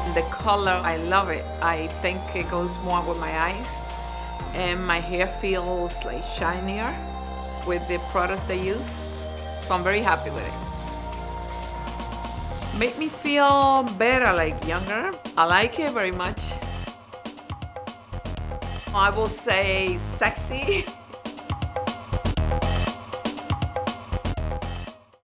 The color, I love it. I think it goes more with my eyes. And my hair feels like shinier with the products they use. So I'm very happy with it. Make me feel better, like younger. I like it very much. I will say sexy.